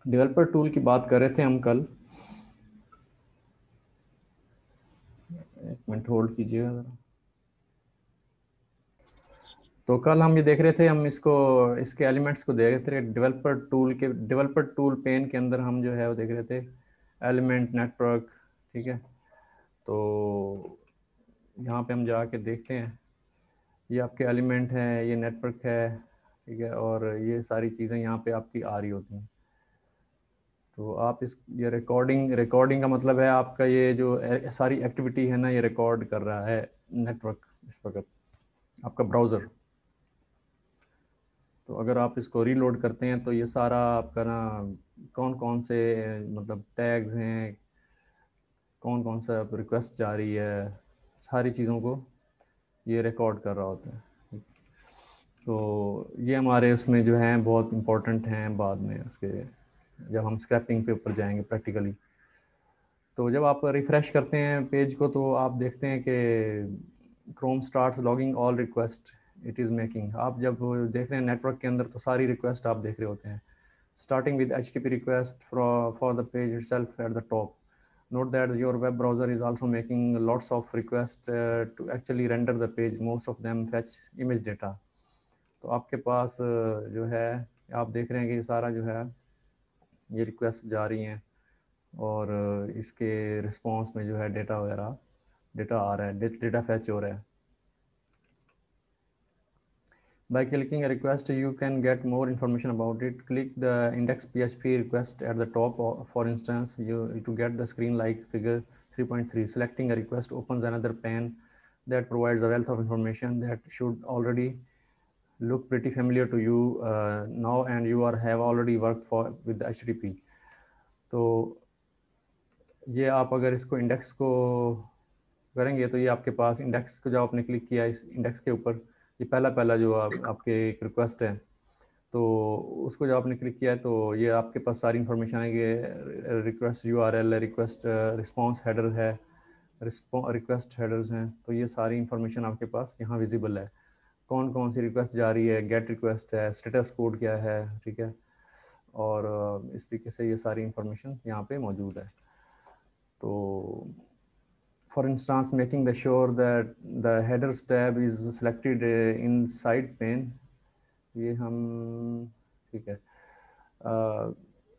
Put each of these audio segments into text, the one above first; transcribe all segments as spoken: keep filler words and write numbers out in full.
Developer tool की बात कर रहे थे हम कल। एक मिनट होल्ड कीजिएगा जरा। तो कल हम ये देख रहे थे, हम इसको इसके एलिमेंट्स को देख रहे थे डेवलपर टूल के। डेवलपर टूल पेन के अंदर हम जो है वो देख रहे थे एलिमेंट नेटवर्क। ठीक है, तो यहाँ पे हम जाके देखते हैं, ये आपके एलिमेंट है, ये नेटवर्क है। ठीक है, और ये सारी चीज़ें यहाँ पे आपकी आ रही होती हैं। तो आप इस ये रिकॉर्डिंग रिकॉर्डिंग का मतलब है आपका ये जो ए- सारी एक्टिविटी है ना, ये रिकॉर्ड कर रहा है नेटवर्क इस वक्त, आपका ब्राउज़र। तो अगर आप इसको रीलोड करते हैं तो ये सारा आपका ना, कौन कौन से मतलब टैग्स हैं, कौन कौन सा रिक्वेस्ट जा रही है, सारी चीज़ों को ये रिकॉर्ड कर रहा होता है। तो ये हमारे उसमें जो हैं बहुत इम्पोर्टेंट हैं बाद में उसके, जब हम स्क्रैपिंग पे ऊपर जाएंगे प्रैक्टिकली। तो जब आप रिफ़्रेश करते हैं पेज को तो आप देखते हैं कि Chrome starts logging all request it is making. आप जब देख रहे हैं नेटवर्क के अंदर तो सारी रिक्वेस्ट आप देख रहे होते हैं, starting with H T T P request for, for the page itself at the top. Note that your web browser is also making lots of requests uh, to actually render the page. Most of them fetch image data. तो आपके पास uh, जो है, आप देख रहे हैं कि ये सारा जो है ये रिक्वेस्ट जा रही हैं, और uh, इसके रिस्पॉन्स में जो है डेटा वगैरह डेटा आ रहा है, डेटा फैच हो रहा है। By clicking a request, you can get more information about it. Click the index P H P request at the top. For instance, you to get the screen like figure three point three. Selecting a request opens another pane that provides a wealth of information that should already look pretty familiar to you uh, now, and you are have already worked for with the H T T P. तो ये आप अगर इसको index को करेंगे तो ये आपके पास इंडेक्स को, जब आपने क्लिक किया इस इंडेक्स के ऊपर, ये पहला पहला जो आप, आपके एक रिक्वेस्ट है, तो उसको जब आपने क्लिक किया है तो ये आपके पास सारी इन्फॉर्मेशन आएगी। रिक्वेस्ट यू आर एल है, रिक्वेस्ट रिस्पॉन्स हेडर है, रिक्वेस्ट हेडर्स हैं। तो ये सारी इन्फॉर्मेशन आपके पास यहाँ विजिबल है, कौन कौन सी रिक्वेस्ट जा रही है, गेट रिक्वेस्ट है, स्टेटस कोड क्या है। ठीक है, और uh, इस तरीके से ये सारी इन्फॉर्मेशन यहाँ पे मौजूद है। तो for instance, making the sure that the headers tab is selected uh, in side pane, ये हम ठीक है। uh,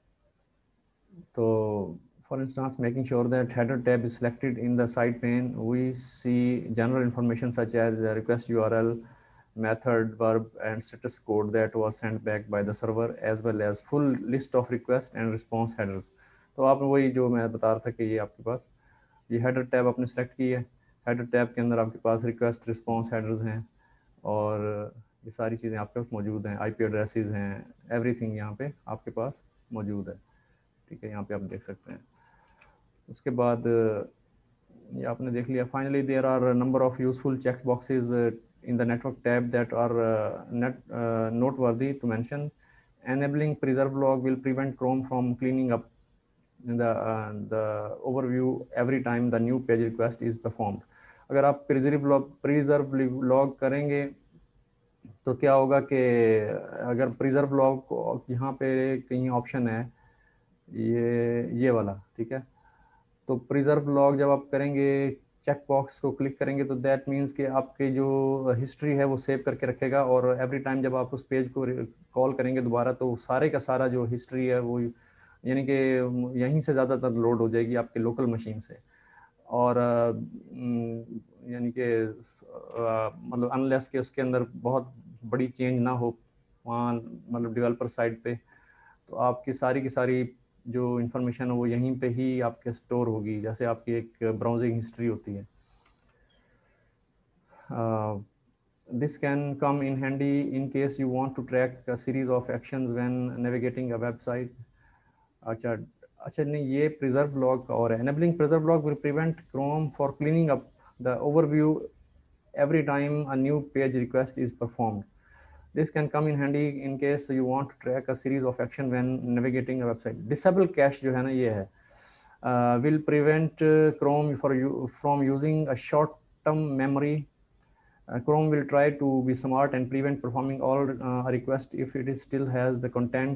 तो for instance, making sure that header tab is selected in the side pane, we see general information such as the request U R L, method, verb, and status code that was sent back by the server, as well as full list of request and response headers. तो आप वही जो मैं बता रहा था कि ये आपके पास ये हेडर टैब आपने सेलेक्ट की है। हेडर टैब के अंदर आपके पास रिक्वेस्ट रिस्पॉन्स हेडर्स हैं, और ये सारी चीज़ें आपके पास मौजूद हैं, आईपी एड्रेसेस हैं, एवरीथिंग यहाँ पे आपके पास मौजूद है। ठीक है, यहाँ पे आप देख सकते हैं। उसके बाद ये आपने देख लिया। Finally there are number of useful check boxes in the network tab that are net noteworthy to mention. enabling preserve log will prevent Chrome from cleaning up the uh, the overview every time the new page request is performed. अगर आप preserve log preserve log करेंगे तो क्या होगा कि अगर preserve log यहाँ पे कहीं ऑप्शन है, ये ये वाला, ठीक है। तो प्रिजर्व लॉग जब आप करेंगे, चेक बॉक्स को क्लिक करेंगे, तो दैट मीन्स कि आपकी जो हिस्ट्री है वो सेव करके रखेगा, और एवरी टाइम जब आप उस पेज को कॉल करेंगे दोबारा तो सारे का सारा जो हिस्ट्री है वो यानी कि यहीं से ज़्यादातर लोड हो जाएगी आपके लोकल मशीन से। और यानी कि मतलब अनलेस के उसके अंदर बहुत बड़ी चेंज ना हो वहाँ मतलब डेवलपर साइड पे, तो आपकी सारी की सारी जो इन्फॉर्मेशन है वो यहीं पे ही आपके स्टोर होगी, जैसे आपकी एक ब्राउजिंग हिस्ट्री होती है। This can come in handy in case you want to track a series of actions when navigating a website. अच्छा अच्छा नहीं, ये प्रिजर्व लॉग और enabling preserve log will prevent Chrome for cleaning up the overview every time a new page request is performed. This can come in handy in case you want to track a series of action when navigating a website. Disable cache जो है ना ये है, uh, will prevent uh, Chrome for you from using a short-term memory. Uh, Chrome will try to be smart and prevent performing all uh, requests if it is still has the content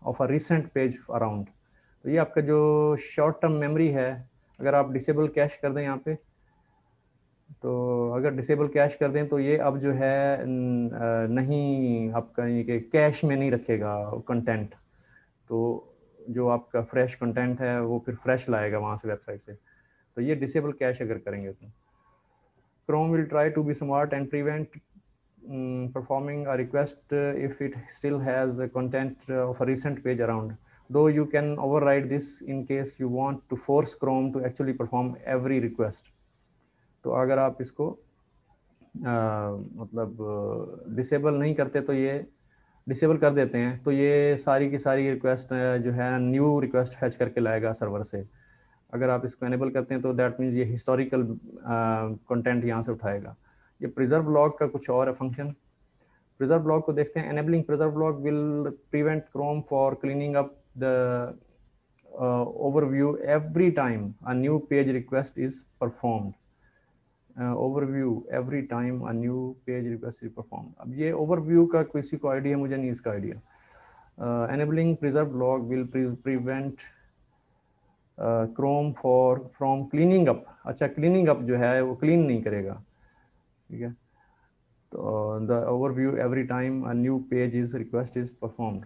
of a recent page around. तो ये आपका जो short term memory है, अगर आप disable cash कर दें यहाँ पे, तो अगर डिसेबल कैश कर दें तो ये अब जो है नहीं आपका ये कि कैश में नहीं रखेगा कंटेंट, तो जो आपका फ्रेश कंटेंट है वो फिर फ्रेश लाएगा वहाँ से वेबसाइट से। तो ये डिसेबल कैश अगर करेंगे तो Chrome will try to be smart and prevent um, performing a request uh, if it still has a content uh, of a recent page around. Though you can override this in case you want to force Chrome to actually perform every request. तो अगर आप इसको आ, मतलब disable नहीं करते तो ये disable कर देते हैं तो ये सारी की सारी रिक्वेस्ट जो है न्यू रिक्वेस्ट फैच करके लाएगा सर्वर से। अगर आप इसको एनेबल करते हैं तो दैट मीन्स ये हिस्टोरिकल कंटेंट यहाँ से उठाएगा। ये प्रिजर्व लॉग का कुछ और है फंक्शन। प्रिजर्व लॉग को देखते हैं। Enabling preserve log will prevent Chrome for cleaning up the overview every time a new page request is performed. Overview every time a new page request is performed. अब ये overview का किसी को idea, मुझे नहीं इसका idea. Enabling preserve log will prevent Chrome for from cleaning up. अच्छा, cleaning up जो है वो क्लीन नहीं करेगा, ठीक है। तो the overview every time a new page is request is performed.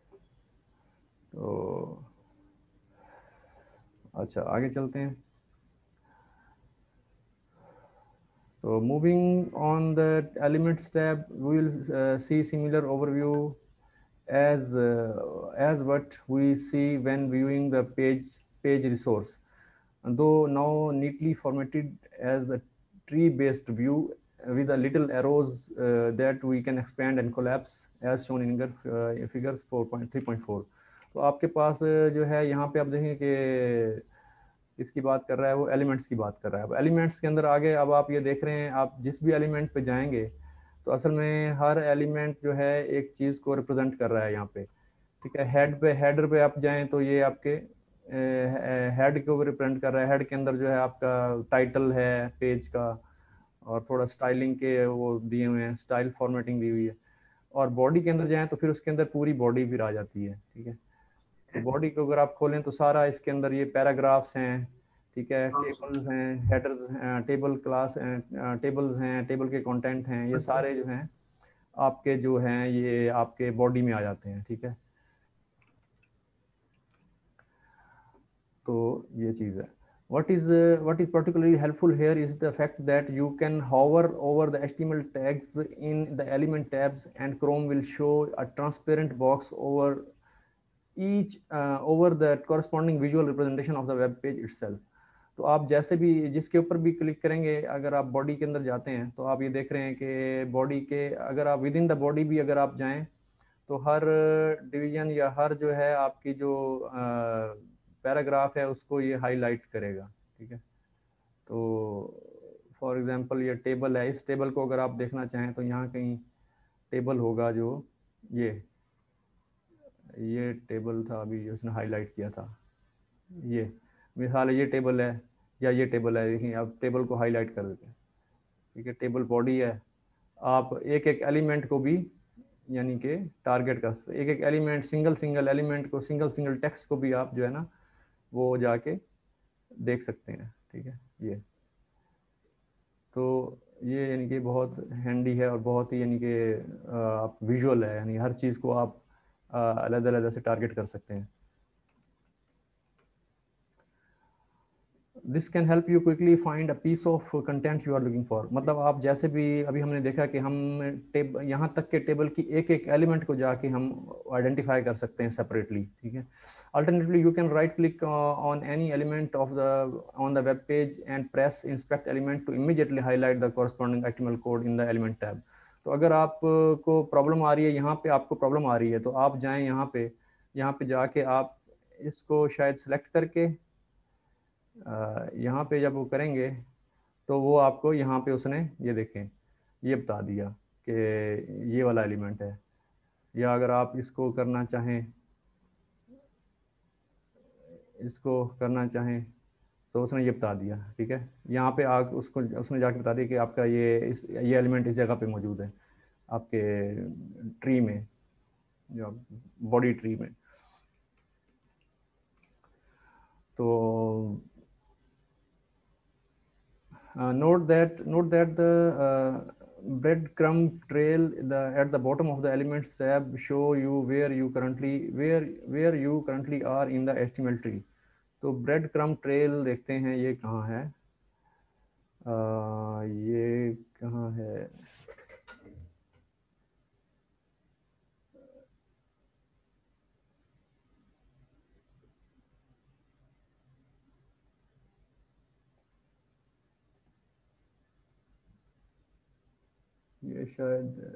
तो अच्छा आगे चलते हैं। तो moving on the elements tab we will see similar overview as uh, as what we see when viewing the page page resource, though now neatly formatted as a tree based view with a little arrows uh, that we can expand and collapse as shown in uh, figures four point three point four। तो आपके पास जो है यहाँ पे आप देखें कि इसकी बात कर रहा है, वो एलिमेंट्स की बात कर रहा है। अब एलिमेंट्स के अंदर आगे अब आप ये देख रहे हैं, आप जिस भी एलिमेंट पे जाएंगे तो असल में हर एलिमेंट जो है एक चीज़ को रिप्रेजेंट कर रहा है यहाँ पे, ठीक है। हेड पे हेडर पे आप जाएं तो ये आपके हेड को रिप्रेजेंट कर रहा है। हेड के अंदर जो है आपका टाइटल है पेज का, और थोड़ा स्टाइलिंग के वो दिए हुए हैं, स्टाइल फॉर्मेटिंग दी हुई है। और बॉडी के अंदर जाएं तो फिर उसके अंदर पूरी बॉडी फिर आ जाती है, ठीक है। तो बॉडी को अगर आप खोलें तो सारा इसके अंदर ये पैराग्राफ्स हैं, ठीक है, टेबल्स हैं, हेडर्स, टेबल क्लास, टेबल्स हैं, टेबल के कंटेंट हैं, ये सारे जो हैं आपके जो हैं ये आपके बॉडी में आ जाते हैं, ठीक है। तो ये चीज़ है। What is uh, what is particularly helpful here is the fact that you can hover over the H T M L tags in the element tabs and Chrome will show a transparent box over each uh, over the corresponding visual representation of the web page itself। तो आप जैसे भी जिसके ऊपर भी click करेंगे, अगर आप बॉडी के अंदर जाते हैं तो आप ये देख रहे हैं कि बॉडी के अगर आप विद इन द बॉडी भी अगर आप जाएं तो हर डिवीजन या हर जो है आपकी जो पैराग्राफ है उसको ये हाईलाइट करेगा, ठीक है। तो फॉर एग्जांपल ये टेबल है, इस टेबल को अगर आप देखना चाहें तो यहाँ कहीं टेबल होगा, जो ये ये टेबल था अभी उसने हाईलाइट किया था, ये मिसाल ये टेबल है या ये टेबल है, देखिए आप टेबल को हाईलाइट कर देते हैं, ठीक है। टेबल बॉडी है, आप एक एक एलिमेंट को भी यानी कि टारगेट कर सकते, एक एक एलिमेंट, सिंगल सिंगल एलिमेंट को, सिंगल सिंगल टेक्स्ट को भी आप जो है ना वो जाके देख सकते हैं, ठीक है। ये तो ये यानी कि बहुत हैंडी है और बहुत ही यानी कि आप विजुअल है, यानी हर चीज़ को आप अलग अलग से टारगेट कर सकते हैं। This can help you quickly find a piece of content you are looking for. मतलब आप जैसे भी अभी हमने देखा कि हम टेब यहाँ तक के टेबल की एक एक एलिमेंट को जाके हम आइडेंटिफाई कर सकते हैं सेपरेटली, ठीक है। Alternately you can right click on any element of the on the web page and press inspect element to immediately highlight the corresponding H T M L code in the element tab. तो अगर आपको problem आ रही है, यहाँ पे आपको problem आ रही है, तो आप जाएँ यहाँ पे, यहाँ पे जाके आप इसको शायद सेलेक्ट करके यहाँ पे जब वो करेंगे तो वो आपको यहाँ पे उसने ये देखें ये बता दिया कि ये वाला एलिमेंट है। या अगर आप इसको करना चाहें इसको करना चाहें तो उसने ये बता दिया, ठीक है। यहाँ पे आ उसको उसने जाके बता दिया कि आपका ये इस ये एलिमेंट इस जगह पे मौजूद है आपके ट्री में, जो बॉडी ट्री में। तो Uh, note that note that the uh, breadcrumb trail the, at the bottom of the elements tab show you where you currently where where you currently are in the H T M L tree. तो breadcrumb trail देखते हैं ये कहाँ है. uh, ये कहाँ है. ये शायद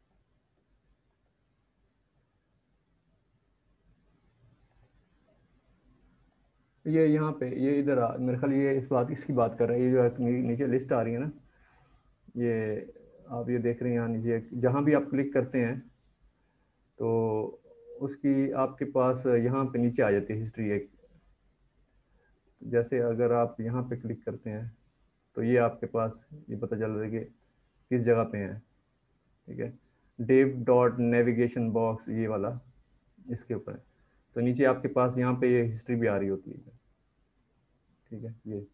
ये यहाँ पे ये इधर आ मेरे ख्याल ये इस बात इसकी बात कर रहे हैं. ये जो नीचे लिस्ट आ रही है ना, ये आप ये देख रहे हैं यहाँ नीचे जहाँ भी आप क्लिक करते हैं तो उसकी आपके पास यहाँ पे नीचे आ जाती है हिस्ट्री. एक जैसे अगर आप यहाँ पे क्लिक करते हैं तो ये आपके पास ये पता चल रहा है कि किस जगह पे हैं. ठीक है, डेव डॉट नेविगेशन बॉक्स ये वाला इसके ऊपर है. तो नीचे आपके पास यहाँ पे ये हिस्ट्री भी आ रही होती है. ठीक है, ये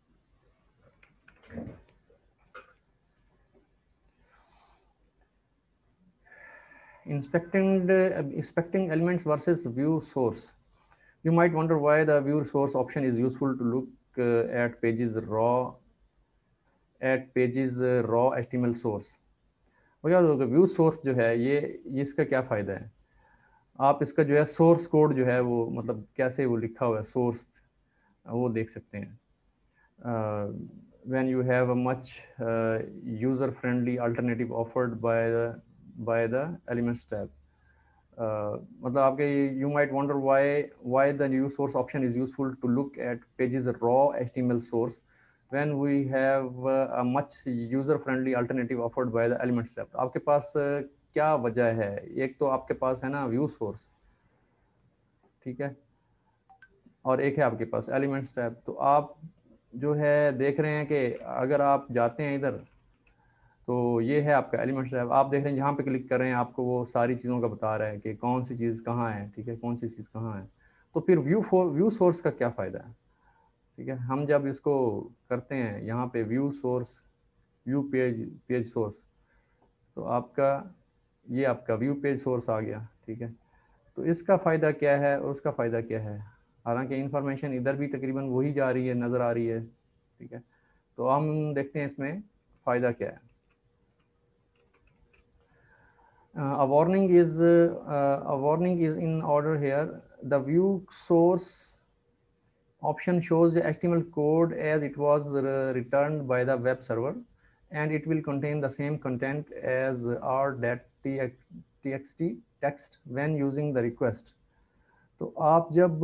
inspecting uh, inspecting elements versus view source. You might wonder why the view source option is useful to look uh, at pages raw at pages uh, raw H T M L source. और यार view source जो है ये ये इसका क्या फ़ायदा है. आप इसका जो है सोर्स कोड जो है वो मतलब कैसे वो लिखा हुआ है सोर्स वो देख सकते हैं. when you have a much uh, user friendly alternative offered by the by the elements tab. Uh, मतलब आपके you might wonder why why the new source option is useful to look at pages raw H T M L source when we have uh, a much user friendly alternative offered by the elements tab. तो आपके पास uh, क्या वजह है. एक तो आपके पास है ना व्यू सोर्स, ठीक है, और एक है आपके पास एलिमेंट्स टैब. तो आप जो है देख रहे हैं कि अगर आप जाते हैं इधर तो ये है आपका एलिमेंट्स टैब. आप देख रहे हैं जहाँ पे क्लिक कर रहे हैं आपको वो सारी चीज़ों का बता रहा है कि कौन सी चीज़ कहाँ है. ठीक है, कौन सी चीज़ कहाँ है. तो फिर व्यू फॉर व्यू सोर्स का क्या फ़ायदा है. ठीक है, हम जब इसको करते हैं यहाँ पे view source view page page source तो आपका ये आपका व्यू पेज सोर्स आ गया. ठीक है, तो इसका फ़ायदा क्या है और उसका फ़ायदा क्या है. हालांकि इन्फॉर्मेशन इधर भी तकरीबन वही जा रही है, नज़र आ रही है. ठीक है, तो हम देखते हैं इसमें फ़ायदा क्या है. Uh, a warning is uh, a warning is in order here. The view source option shows the H T M L code as it was uh, returned by the web server, and it will contain the same content as r.txt text when using the request. तो आप जब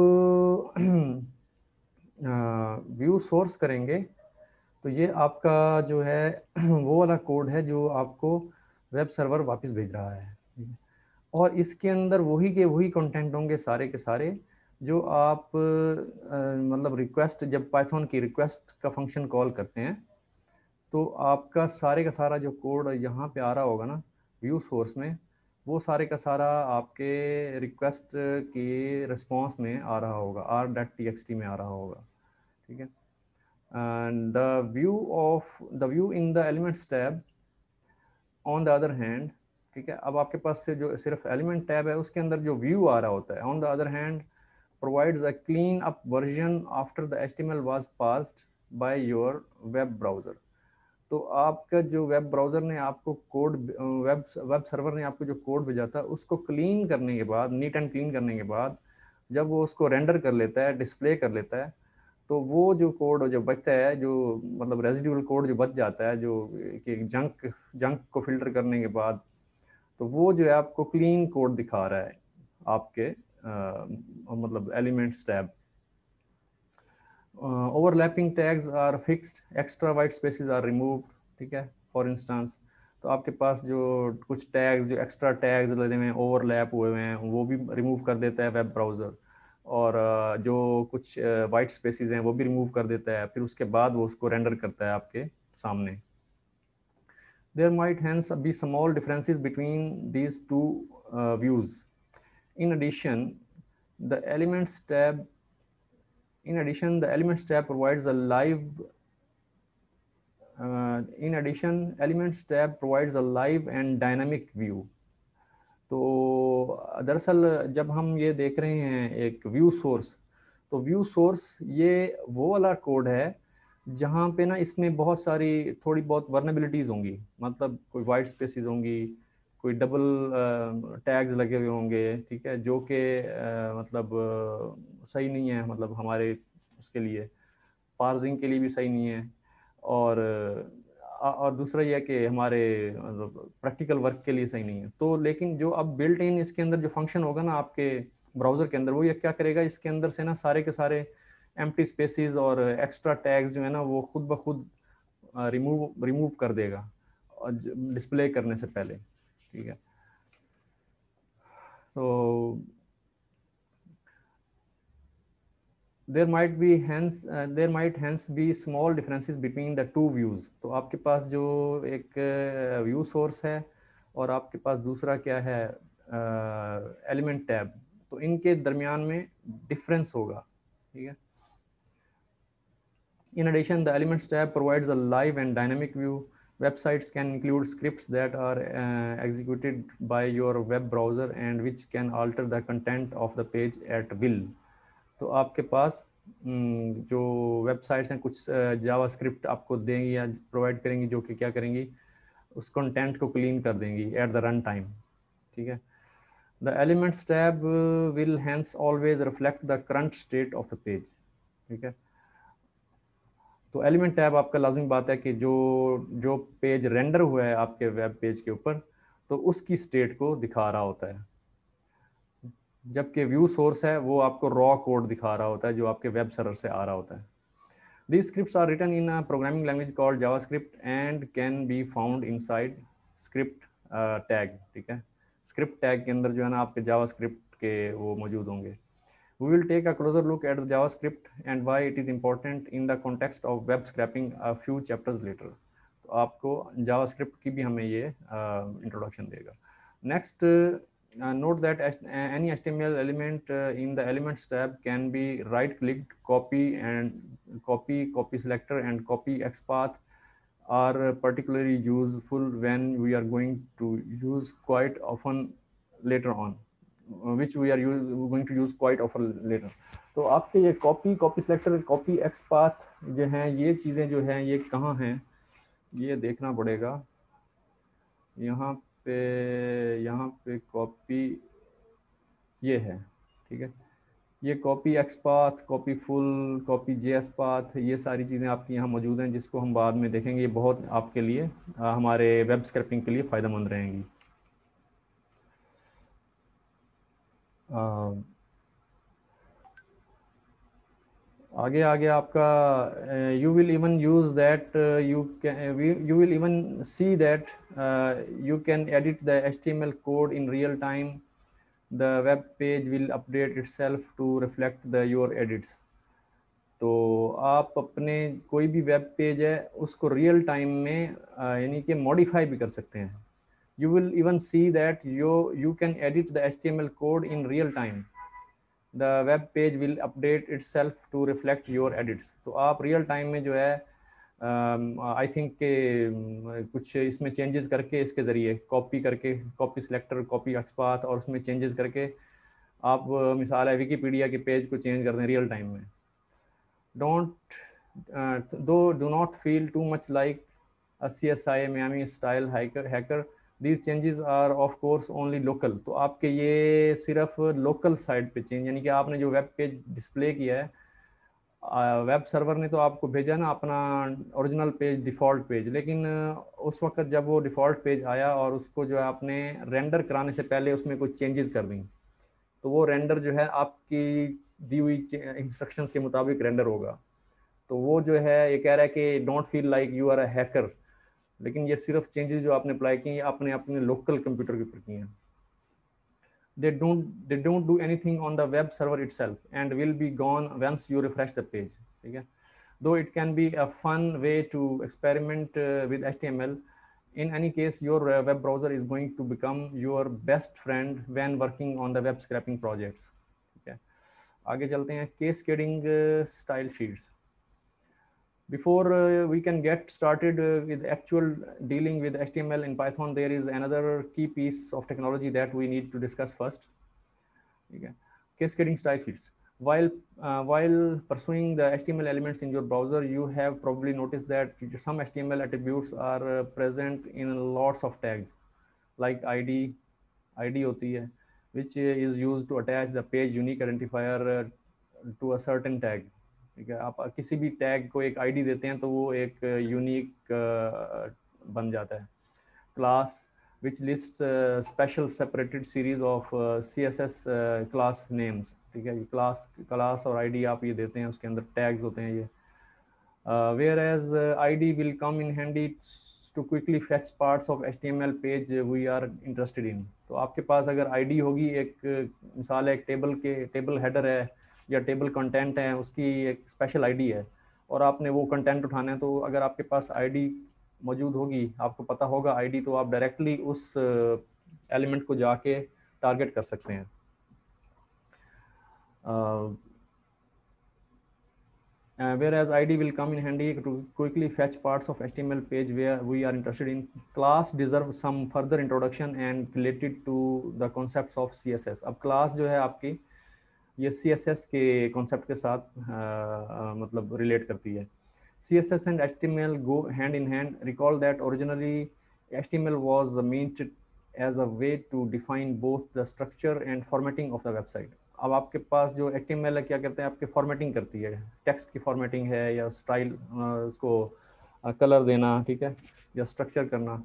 view source करेंगे तो ये आपका जो है वो वाला कोड है जो आपको वेब सर्वर वापस भेज रहा है. और इसके अंदर वही के वही कंटेंट होंगे सारे के सारे जो आप मतलब रिक्वेस्ट जब पाइथन की रिक्वेस्ट का फंक्शन कॉल करते हैं तो आपका सारे का सारा जो कोड यहाँ पे आ रहा होगा ना व्यू सोर्स में, वो सारे का सारा आपके रिक्वेस्ट की रिस्पॉन्स में आ रहा होगा, R dot T X T में आ रहा होगा. ठीक है, and the view of the view in the elements tab on the other hand. ठीक है, अब आपके पास से जो सिर्फ एलिमेंट टैब है उसके अंदर जो व्यू आ रहा होता है on the other hand provides a clean up version after the H T M L was passed by your web browser. तो आपका जो वेब ब्राउज़र ने आपको कोड वेब वेब सर्वर ने आपको जो कोड भेजा था उसको क्लीन करने के बाद, नीट एंड क्लीन करने के बाद जब वो उसको रेंडर कर लेता है, डिस्प्ले कर लेता है, तो वो जो कोड जो बचता है, जो मतलब रेजिडुअल कोड जो बच जाता है, जो कि जंक जंक को फिल्टर करने के बाद, तो वो जो है आपको क्लीन कोड दिखा रहा है आपके uh, मतलब elements tab. Overlapping tags are fixed, extra white spaces are removed. ठीक है, फॉर इंस्टेंस तो आपके पास जो कुछ टैग्स जो एक्स्ट्रा टैग्स लगे हुए हैं, ओवरलैप हुए हुए हैं, वो भी रिमूव कर देता है वेब ब्राउज़र. और uh, जो कुछ वाइट uh, स्पेसेस हैं वो भी रिमूव कर देता है. फिर उसके बाद वो उसको रेंडर करता है आपके सामने. There might hence be small differences between these two uh, views. In addition, the Elements tab In addition, the Elements tab provides a live uh, in addition, Elements tab provides a live and dynamic view. तो दरअसल जब हम ये देख रहे हैं एक view source, तो व्यू सोर्स ये वो वाला कोड है जहाँ पे ना इसमें बहुत सारी थोड़ी बहुत वर्नेबिलिटीज़ होंगी, मतलब कोई वाइट स्पेसिस होंगी, कोई डबल टैग्स लगे हुए होंगे, ठीक है, जो कि मतलब uh, सही नहीं है, मतलब हमारे उसके लिए पार्सिंग के लिए भी सही नहीं है, और और दूसरा ये है कि हमारे मतलब प्रैक्टिकल वर्क के लिए सही नहीं है। तो लेकिन जो अब बिल्ट इन इसके अंदर जो फंक्शन होगा ना आपके ब्राउज़र के अंदर, वो ये क्या करेगा, इसके अंदर से ना सारे के सारे एम्प्टी स्पेसेस और एक्स्ट्रा टैग्स जो है ना वो खुद ब खुद रिमूव रिमूव कर देगा डिस्प्ले करने से पहले, ठीक है। तो there might be hence uh, there might hence be small differences between the two views। तो आपके पास जो एक व्यू uh, सोर्स है और आपके पास दूसरा क्या है एलिमेंट uh, टैब, तो इनके दरमियान में डिफरेंस होगा, ठीक है। In addition, the Elements tab provides a live and dynamic view. Websites can include scripts that are uh, executed by your web browser and which can alter the content of the page at will। तो आपके पास जो websites हैं कुछ JavaScript आपको देंगी या provide करेंगी, जो कि क्या करेंगी, उस कंटेंट को क्लीन कर देंगी एट द रन टाइम, ठीक है। The elements tab will has always reflect the current state of the page, ठीक है। तो एलिमेंट टैब आपका लाजिमी बात है कि जो जो पेज रेंडर हुआ है आपके वेब पेज के ऊपर, तो उसकी स्टेट को दिखा रहा होता है, जबकि व्यू सोर्स है वो आपको रॉ कोड दिखा रहा होता है जो आपके वेब सर्वर से आ रहा होता है। These scripts are written in a programming language called JavaScript and can be found inside script uh, tag, ठीक है। script tag के अंदर जो है ना आपके JavaScript के वो मौजूद होंगे। We will take a closer look at the JavaScript and why it is important in the context of web scraping a few chapters later। तो आपको JavaScript की भी हमें ये इंट्रोडक्शन uh, देगा। Next, uh, note that any H T M L element uh, in the Elements tab can be right-clicked, copy and copy, copy selector, and copy XPath are particularly useful when we are going to use quite often later on, which we are use, going to use quite often later। तो आपके ये copy, copy selector, copy XPath जो हैं, ये चीज़ें जो हैं ये कहाँ हैं, ये देखना पड़ेगा। यहाँ पे यहाँ पे कॉपी ये है, ठीक है। ये copy XPath, copy full, copy JS path, ये सारी चीज़ें आपकी यहाँ मौजूद हैं, जिसको हम बाद में देखेंगे। ये बहुत आपके लिए आ, हमारे वेब स्क्रैपिंग के लिए फ़ायदेमंद रहेंगी। आ, आगे आगे आपका you will even use that you can you will even see that you can edit the HTML code in real time. The web page will update itself to reflect the your edits. तो आप अपने कोई भी web page है उसको real time में यानी कि मॉडिफाई भी कर सकते हैं। You will even see that you you can edit the HTML code in real time. The web page will update itself to reflect your edits. तो आप रियल टाइम में जो है आई uh, थिंक के कुछ इसमें चेंजेस करके, इसके ज़रिए कॉपी करके, कॉपी सिलेक्टर, कॉपी एक्सपाथ, और उसमें चेंजेस करके आप मिसाल है विकीपीडिया के पेज को चेंज कर दें रियल टाइम में। Don't uh, though do not feel too much like a C S I Miami style hacker hacker। These changes are of course only local। तो आपके ये सिर्फ लोकल साइट पे चेंज, यानी कि आपने जो वेब पेज डिस्प्ले किया है, वेब सर्वर ने तो आपको भेजा ना अपना ओरिजिनल पेज, डिफ़ॉल्ट पेज, लेकिन उस वक्त जब वो डिफ़ॉल्ट पेज आया और उसको जो है आपने रेंडर कराने से पहले उसमें कुछ चेंजेस कर दी, तो वो रेंडर जो है आपकी दी हुई इंस्ट्रक्शंस के मुताबिक रेंडर होगा। तो वो जो है ये कह रहा है कि don't feel like you are a hacker, लेकिन ये सिर्फ चेंजेस जो आपने अप्लाई किए आपने अपने लोकल कंप्यूटर के ऊपर किए हैं। they don't they don't do anything on the web server itself and will be gone once you refresh the page, ठीक है। though it can be a fun way to experiment uh, with H T M L, in any case your uh, web browser is going to become your best friend when working on the web scraping projects, ठीक है। आगे चलते हैं, cascading uh, style sheets. Before uh, we can get started uh, with actual dealing with H T M L in Python, there is another key piece of technology that we need to discuss first. Okay. Cascading style sheets. While uh, while pursuing the H T M L elements in your browser, you have probably noticed that some H T M L attributes are uh, present in lots of tags, like I D, I D होती है, which is used to attach the page unique identifier uh, to a certain tag. ठीक है, आप किसी भी tag को एक ID देते हैं तो वो एक यूनिक बन जाता है. Class which lists uh, special separated series of uh, C S S uh, class names. ठीक है, class class और I D आप ये देते हैं, उसके अंदर tags होते हैं ये. Uh, whereas uh, I D will come in handy to quickly fetch parts of H T M L page we are interested in. तो आपके पास अगर I D होगी, एक मिसाल है एक टेबल के टेबल हेडर है या टेबल कंटेंट है, उसकी एक स्पेशल आईडी है और आपने वो कंटेंट उठाना है, तो अगर आपके पास आईडी मौजूद होगी, आपको पता होगा आईडी, तो आप डायरेक्टली उस एलिमेंट को जाके टारगेट कर सकते हैं. uh, Uh, whereas I D will come in handy to quickly fetch parts of H T M L page where we are interested in. Class deserves some further introduction and related to the concepts of C S S. अब class जो है आपकी ये C S S के concept के साथ uh, uh, मतलब relate करती है. C S S and H T M L go hand in hand. Recall that originally H T M L was meant as a way to define both the structure and formatting of the website. अब आपके पास जो H T M L है क्या करते हैं, आपके formatting करती है, टेक्स्ट की फॉर्मेटिंग है या स्टाइल उसको कलर देना, ठीक है, या स्ट्रक्चर करना.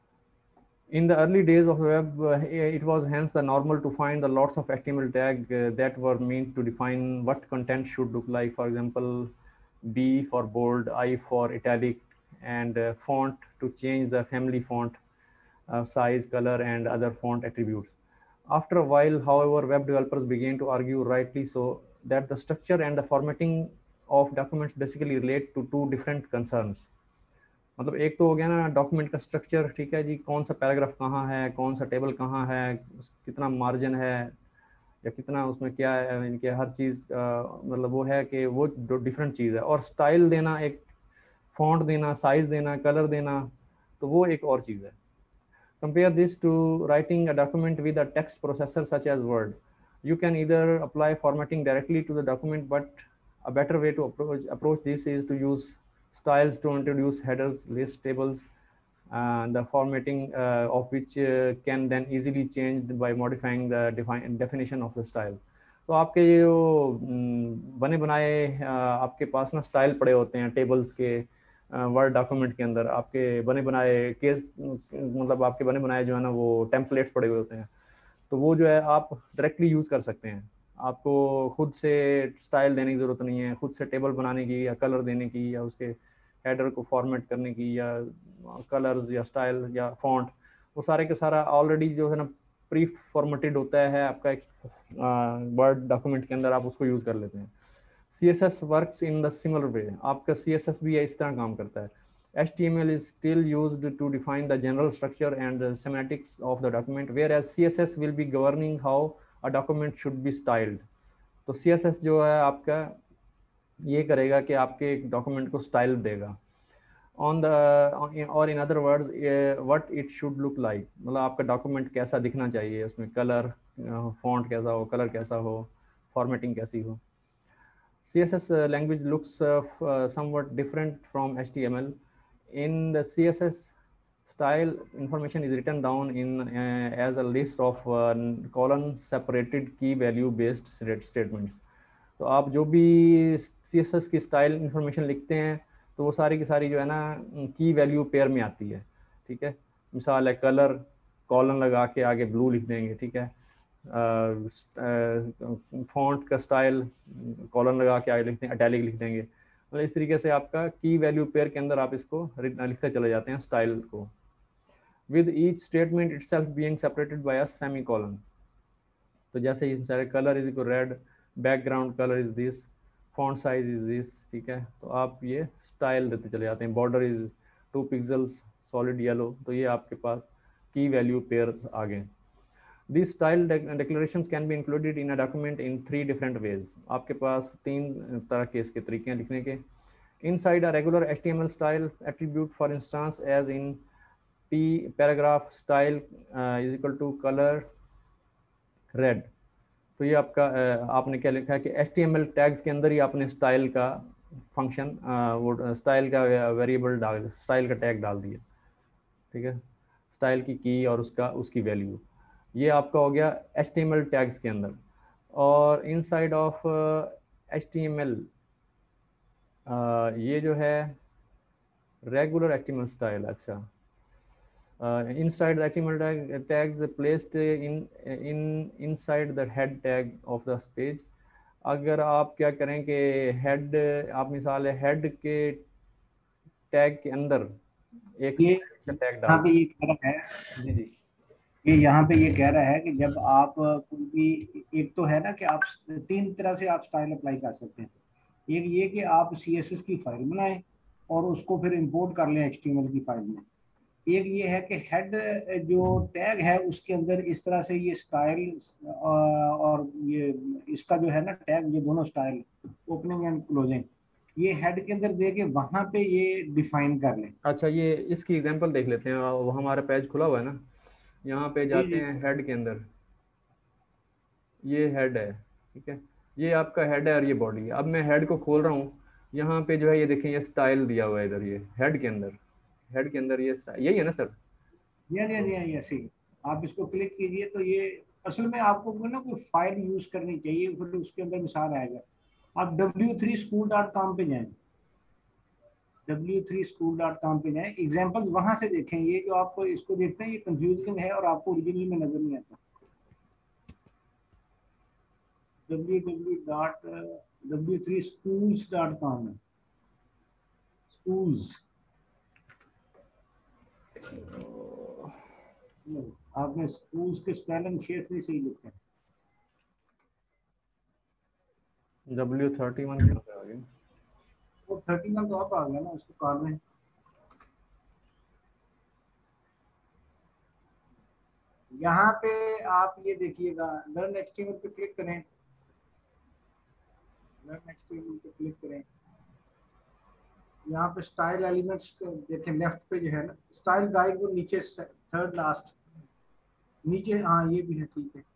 In the early days of the web, uh, it was hence the normal to find the lots of H T M L tag uh, that were meant to define what content should look like. For example, B for bold, I for italic, and uh, font to change the family font, uh, size, color, and other font attributes. After a while, however, web developers began to argue, rightly so, that the structure and the formatting of documents basically relate to two different concerns. मतलब एक तो हो गया ना document का structure, ठीक है जी, कौन सा पैराग्राफ कहाँ है, कौन सा टेबल कहाँ है, कितना मार्जिन है या कितना उसमें क्या है, इनके हर चीज़ मतलब वो है कि वो डिफरेंट चीज़ है. और स्टाइल देना, एक फॉन्ट देना, साइज देना, कलर देना, तो वो एक और चीज़ है. Compare this to writing a document with a text processor such as Word. You can either apply formatting directly to the document, but a better way to approach, approach this is to use styles to introduce headers, lists, tables, and the formatting uh, of which uh, can then easily change by modifying the define, definition of the style. तो आपके ये जो बने बनाए आपके पास ना style पड़े होते हैं टेबल्स के, वर्ड डॉक्यूमेंट के अंदर आपके बने बनाए केस, मतलब आपके बने बनाए जो है ना वो टेम्पलेट्स पड़े हुए होते हैं, तो वो जो है आप डायरेक्टली यूज़ कर सकते हैं. आपको खुद से स्टाइल देने की ज़रूरत नहीं है, खुद से टेबल बनाने की या कलर देने की या उसके हेडर को फॉर्मेट करने की या कलर्स या स्टाइल या फॉन्ट, वो सारे के सारा ऑलरेडी जो है ना प्री फॉर्मेटेड होता है आपका एक वर्ड डॉक्यूमेंट के अंदर, आप उसको यूज़ कर लेते हैं. C S S works in the similar way. आपका C S S भी इस तरह काम करता है. H T M L is still used to define the general structure and the semantics of the document, whereas C S S will be governing how a document should be styled. तो C S S जो है आपका ये करेगा कि आपके document को style देगा. On the or in other words, uh, what it should look like. मतलब आपका डॉक्यूमेंट कैसा दिखना चाहिए, उसमें कलर, फॉन्ट कैसा हो, कलर कैसा हो, फॉर्मेटिंग कैसी हो. C S S uh, language looks uh, uh, somewhat different from H T M L. In the C S S style, information is written down in uh, as a list of uh, colon separated key value based statements. तो आप जो भी C S S की style information लिखते हैं तो वो सारी की सारी जो है ना की वैल्यू पेयर में आती है, ठीक है. मिसाल है कलर, कॉलन लगा के आगे ब्लू लिख देंगे, ठीक है. फॉन्ट का स्टाइल कॉलन लगा के आगे लिख देंगे, इटैलिक लिख देंगे. मतलब इस तरीके से आपका की वैल्यू पेयर के अंदर आप इसको लिखते चले जाते हैं स्टाइल को, with each statement itself being separated by a semicolon. तो जैसे ये सारे colour is equal red, background colour is this, font size is this, ठीक है. तो आप ये स्टाइल देते चले जाते हैं. Border is two pixels, solid yellow, तो ये आपके पास की वैल्यू पेयर्स आ गए. These style declarations can be included in a document in three different ways. आपके पास तीन तरह के इसके तरीके हैं लिखने के. Inside a regular H T M L style attribute, for instance, as in p paragraph style uh, is equal to color red. तो ये आपका आपने क्या लिखा है कि H T M L tags के अंदर ही आपने स्टाइल का फंक्शन वो स्टाइल का वेरिएबल डाल स्टाइल का टैग डाल दिया. ठीक है, स्टाइल की की और उसका उसकी वैल्यू, ये आपका हो गया H T M L tags के अंदर. और inside of H T M L uh, ये जो है regular H T M L style. अच्छा, inside the H T M L tag, tags placed in in inside the head tag of the page. अगर आप क्या करें कि head आप मिसाल है हेड के टैग के अंदर एक ये टैग यहाँ डाल पे ये कह रहा है जी जी ये यहाँ पे ये कह रहा है कि जब आप कोई भी, एक तो है ना कि आप तीन तरह से आप स्टाइल अप्लाई कर सकते हैं. एक ये कि आप सी एस एस की फाइल बनाएं और उसको फिर इंपोर्ट कर लें एच टी एम एल की फाइल में. एक ये है कि हेड जो टैग है उसके अंदर इस तरह से ये स्टाइल और ये इसका जो है ना टैग, ये दोनों स्टाइल ओपनिंग एंड क्लोजिंग, ये हेड के अंदर दे के वहां पे ये डिफाइन कर लें. अच्छा, ये इसकी एग्जांपल देख लेते हैं. वो हमारा पेज खुला हुआ है ना, यहाँ पे जी जाते जी हैं हेड के अंदर. ये हेड है, ठीक है, ये आपका हेड है और ये बॉडी है. अब मैं हेड को खोल रहा हूँ, यहाँ पे जो है ये देखें ये स्टाइल दिया हुआ है इधर, ये हेड के अंदर हेड के अंदर ये यही है ना सर? या नहीं नहीं ऐसे ही आप इसको क्लिक कीजिए तो ये असल में आपको कोई ना कोई फाइल यूज करनी चाहिए, फिर उसके अंदर मिसाल आएगा. आप W three school dot com पे जाएं, W three school dot com पे जाएं, एग्जाम्पल्स वहां से देखें. ये जो आपको इसको देखते हैं ये कंफ्यूजिंग है और आपको ओरिजिनल में नजर नहीं आता. W W dot W three schools dot com है. स्कूल्स आपने स्कूल्स के स्पेलिंग शेयर से सही लिखा है. डब्ल्यू थर्टी वन कहाँ पे आ गया? वो थर्टी वन तो आप आ गया ना, उसको काट दें. यहाँ पे आप ये देखिएगा, लर्न एचटीएमएल पे क्लिक करें. लर्न एचटीएमएल पे क्लिक करें. यहाँ पे स्टाइल एलिमेंट्स देखें, लेफ्ट पे जो है ना स्टाइल गाइड, वो नीचे थर्ड लास्ट नीचे, हाँ ये भी है, ठीक है.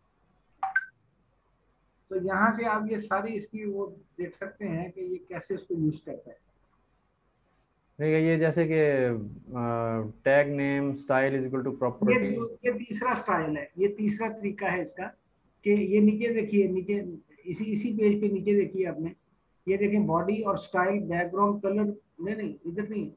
तो यहाँ से आप ये सारी इसकी वो देख सकते हैं कि ये कैसे इसको यूज करता है. ठीक है, ये जैसे कि tag name style is equal to ये प्रॉपर्टी. ये तीसरा स्टाइल है, ये तीसरा तरीका है इसका कि ये नीचे देखिए, नीचे इसी इसी पेज पे नीचे देखिए आपने, ये देखें बॉडी और स्टाइल बैकग्राउंड कलर. नहीं नहीं इधर नहीं,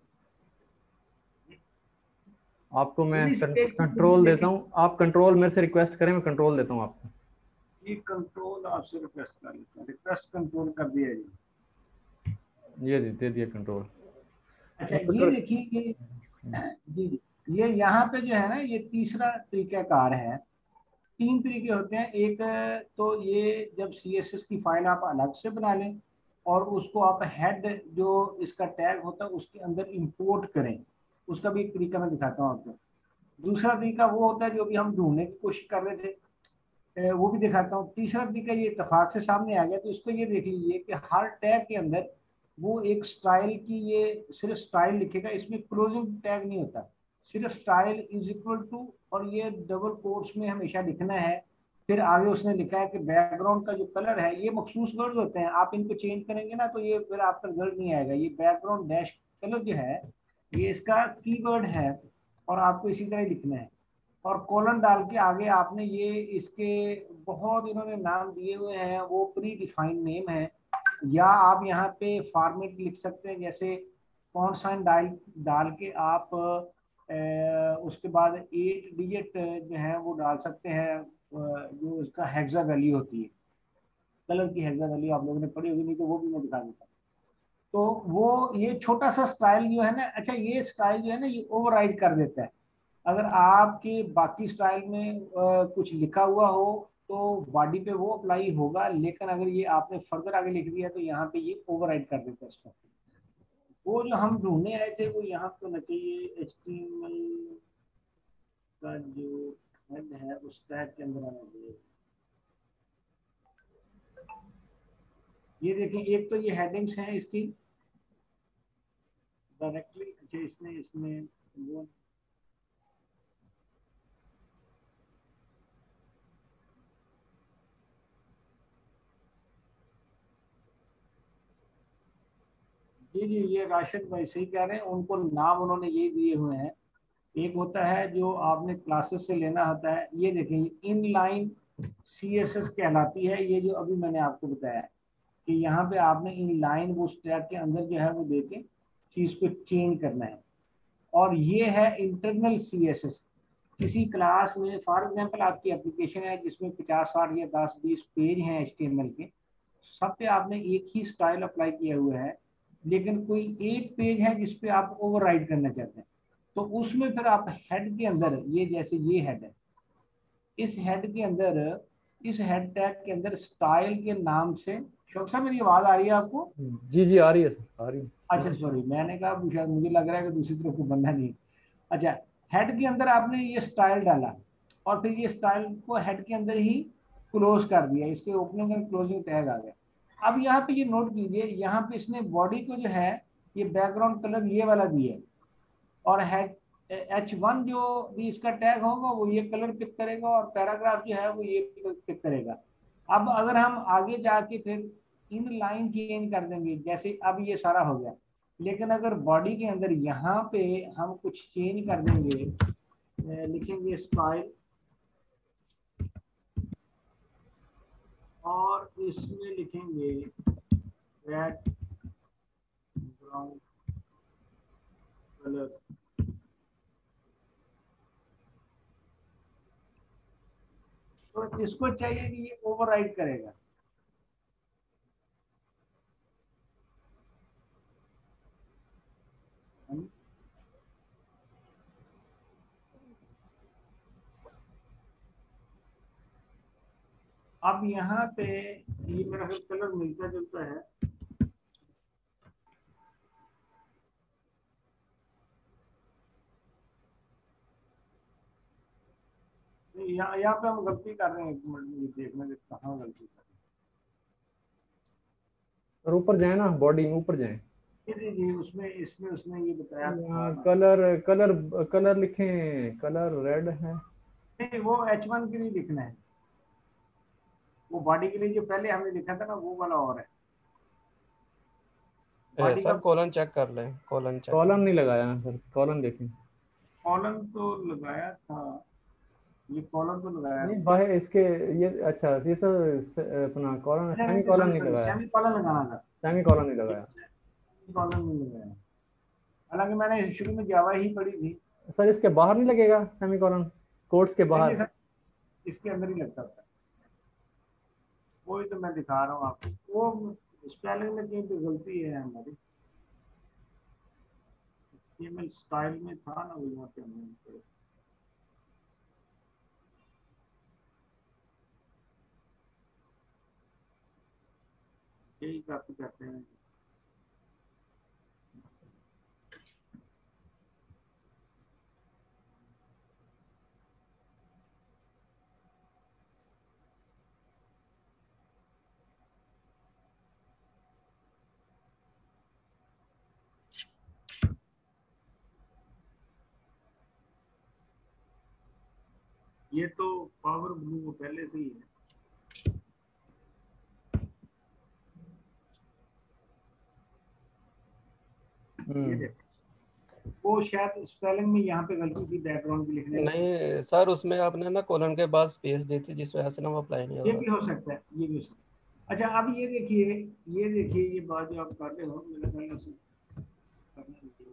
आपको मैं इसी पेज की कंट्रोल देता देखें. हूँ, आप कंट्रोल मेरे से रिक्वेस्ट करें, मैं कंट्रोल देता हूँ आपको. ये कंट्रोल आपसे रिक्वेस्ट कर लेता हूँ, रिक्वेस्ट कंट्रोल कर दिया जी. ये दे दिया कंट्रोल. अच्छा ये देखिए कि जी ये यहाँ पे जो है ना ये तीसरा तरीकाकार है. तीन तरीके होते हैं. एक तो ये जब सी एस एस की फाइल आप अलग से बना लें और उसको आप हेड जो इसका टैग होता है उसके अंदर इंपोर्ट करें, उसका भी एक तरीका मैं दिखाता हूँ आपको. दूसरा तरीका वो होता है जो भी हम ढूंढने की कोशिश कर रहे थे, वो भी दिखाता हूँ. तीसरा तरीका ये इत्तेफाक से सामने आ गया, तो इसको ये देख लीजिए कि हर टैग के अंदर वो एक स्टाइल की, ये सिर्फ स्टाइल लिखेगा, इसमें क्लोजिंग टैग नहीं होता, सिर्फ स्टाइल इज इक्वल टू, और ये डबल कोट्स में हमेशा लिखना है. फिर आगे उसने लिखा है कि बैकग्राउंड का जो कलर है, ये मखसूस वर्ड होते हैं, आप इनको चेंज करेंगे ना तो ये फिर आपका रिजल्ट नहीं आएगा. ये बैकग्राउंड डैश कलर जो है ये इसका कीवर्ड है और आपको इसी तरह लिखना है. और कॉलन डाल के आगे आपने ये इसके बहुत इन्होंने नाम दिए हुए हैं, वो प्री डिफाइंड नेम है. या आप यहाँ पे फॉर्मेट लिख सकते हैं, जैसे फॉन्ट साइन डाल डाल के आप ए, उसके बाद एट डिजिट जो है वो डाल सकते हैं, जो उसका हेक्सा वैल्यू होती है, कलर की हेक्सा वैल्यू आप लोगों ने पढ़ी होगी, नहीं तो वो भी मैं दिखा देता हूँ. तो वो ये छोटा सा स्टाइल जो है ना, अच्छा ये स्टाइल जो है ना ये ओवरराइड कर देता है. अगर आपके बाकी स्टाइल में आ, कुछ लिखा हुआ हो तो बॉडी पे वो अप्लाई होगा, लेकिन अगर ये आपने फर्दर आगे लिख दिया तो यहाँ पे ये ओवरराइड कर देता है इसको. वो जो हम ढूंढने आए थे वो यहाँ पे होना चाहिए, एच टी एम एल का जो हेड है उस टैग के अंदर आना चाहिए। ये देखिए, एक तो ये हेडिंग्स हैं इसकी डायरेक्टली। अच्छा, इसने इसमें वो जी जी, ये राशिद भाई सही कह रहे हैं, उनको नाम उन्होंने ये दिए हुए हैं। एक होता है जो आपने क्लासेस से लेना होता है, ये देखें इनलाइन सी एस एस कहलाती है, ये जो अभी मैंने आपको बताया कि यहाँ पे आपने इनलाइन वो स्टैक के अंदर जो है वो देके चीज को चेंज करना है। और ये है इंटरनल सी एस एस। किसी क्लास में फॉर एग्जांपल आपकी एप्लीकेशन है जिसमें पचास साठ या दस बीस पेज हैं एच टी एम एल के, सब पे आपने एक ही स्टाइल अप्लाई किया हुआ है, लेकिन कोई एक पेज है जिसपे आप ओवरराइड करना चाहते हैं, तो उसमें फिर आप हेड के अंदर, ये जैसे ये हेड है, इस हेड के अंदर, इस हेड टैग के अंदर स्टाइल के नाम से, शौक साहब मेरी आवाज आ रही है आपको? जी जी आ रही है सर, आ रही है। अच्छा सॉरी, मैंने कहा शायद मुझे लग रहा है कि दूसरी तरफ को बनना नहीं। अच्छा, हेड के अंदर आपने ये स्टाइल डाला और फिर ये स्टाइल को हेड के अंदर ही क्लोज कर दिया, इसके ओपनिंग एंड क्लोजिंग टैग आ गया। अब यहाँ पे ये नोट कीजिए, यहाँ पे इसने बॉडी को जो है ये बैकग्राउंड कलर ये वाला दिया है, और हेड एच वन जो भी इसका टैग होगा वो ये कलर पिक करेगा, और पैराग्राफ जो है वो ये पिक करेगा। अब अगर हम आगे जाके फिर इन लाइन चेंज कर देंगे, जैसे अब ये सारा हो गया, लेकिन अगर बॉडी के अंदर यहाँ पे हम कुछ चेंज कर देंगे, लिखेंगे स्टाइल और इसमें लिखेंगे बैकग्राउंड कलर, तो इसको चाहिए कि ये ओवरराइड करेगा। अब यहाँ पे ये मेरा कलर मिलता जुलता है, यहाँ यहाँ पे हम गलती कर रहे हैं, एक मिनट में देखने में कहाँ गलती कर रहे सर ऊपर जाए ना, बॉडी में ऊपर जाए। हैं। जी जी, उसमें इसमें उसने ये बताया यहाँ था, कलर कलर कलर लिखें, कलर रेड है। नहीं वो एच वन के लिए लिखना है, वो बॉडी के लिए जो पहले हमने लिखा था ना वो वाला और है ए, बॉडी का। सर कॉलन चेक कर लें, कॉलन चेक कर कॉलम लें। नहीं लगाया सर, कॉलम देखें। कॉलम तो लगाया था, ये कॉलम तो लगाया नहीं था। बाहर इसके, ये अच्छा ये तो स- अपना कॉलम, सेमी कॉलम सॉरी नहीं सॉरी, लगाया। सेमी कॉलम लगाना था, सेमी कॉलम नहीं लगाया कॉलम नहीं लगाया। हालांकि मैंने शुरू में जावा ही पढ़ी थी। सर। इसके बाहर नहीं लगेगा सेमी कॉलम, कोट्स के नहीं नहीं बाहर? सर, इसके अंदर ही लगता था, वही तो मैं दिखा रहा हूँ आपको। वो स्पेलिंग में कहीं पे गलती है हमारी, एचटीएमएल स्टाइल में था ना वो, यहाँ पे हमने यही काफी करते हैं। ये तो पावर ब्लू वो पहले से ही है। ये देखो, वो शायद स्पेलिंग में यहाँ पे गलती थी बैकग्राउंड की लिखने में। नहीं सर, उसमें आपने ना कॉलन के बाद स्पेस दी थी, जिस वजह से ना वो अप्लाई नहीं हो ये रहा भी था। हो सकता है, ये भी हो सकता है। अच्छा अब ये देखिए, ये देखिए ये बात जो आप कर रहे हो, मेरे ख्याल से करना चाहिए।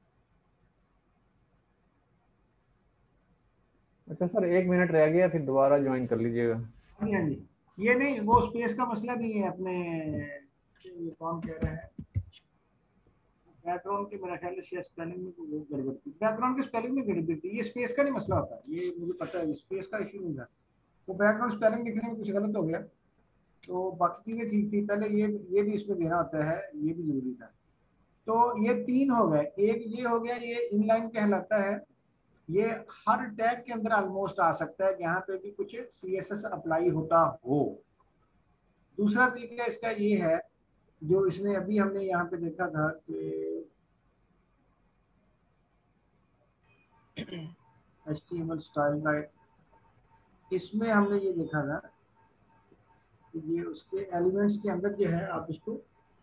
अच्छा सर एक मिनट रह गया, फिर दोबारा ज्वाइन कर लीजिएगा। हाँ जी हाँ जी, ये नहीं वो स्पेस का मसला नहीं है अपने, ये कौन कह रहा है बैकग्राउंड के, मेरा ख्याल है स्पेलिंग में कोई गड़बड़ थी, बैकग्राउंड के स्पेलिंग में गड़बड़ थी, ये स्पेस का नहीं मसला होता, ये मुझे पता है, स्पेस का इशू नहीं था, वो बैकग्राउंड स्पेलिंग लिखने में कुछ गलत हो गया, तो बाकी चीजें ठीक थी। पहले ये ये भी इसमें देना होता है, ये भी जरूरी था। तो ये तीन हो गए, एक ये हो गया, ये इनलाइन कहलाता है, ये हर टैग के अंदर ऑलमोस्ट आ सकता है जहाँ पे भी कुछ सी एस एस अप्लाई होता हो। दूसरा तरीका इसका ये है जो इसने अभी हमने यहाँ पे देखा था कि H T M L style guide, इसमें हमने ये देखा था कि ये उसके एलिमेंट्स के अंदर जो है आप इसको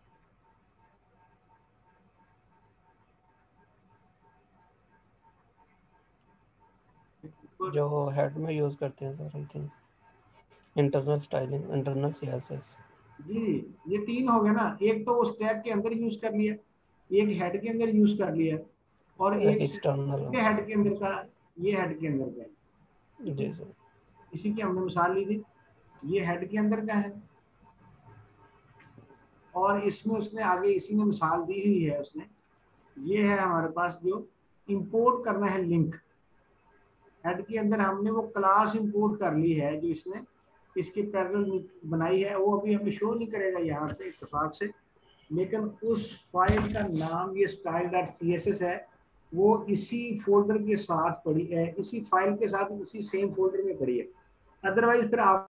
जो हेड में यूज करते हैं sir, I think internal styling, internal CSS. जी ये तीन हो गया ना, एक तो उस टैग के अंदर यूज कर लिया, एक हेड के अंदर यूज कर लिया, और एक एक्सटर्नल ये हेड के अंदर का, ये हेड के अंदर का है। जी सर। इसी की हमने मिसाल ली थी, ये हेड के अंदर का है, और इसमें उसने आगे इसी ने मिसाल दी हुई है उसने, ये है हमारे पास जो इंपोर्ट करना है लिंक। हेड के अंदर हमने वो क्लास इंपोर्ट कर ली है जो इसने इसके पैरेलल बनाई है, वो अभी हमें शो नहीं करेगा यहाँ पे इत्तेफाक से, लेकिन उस फाइल का नाम ये style dot C S S है, वो इसी फोल्डर के साथ पड़ी है, इसी फाइल के साथ इसी सेम फोल्डर में पड़ी है। अदरवाइज फिर आप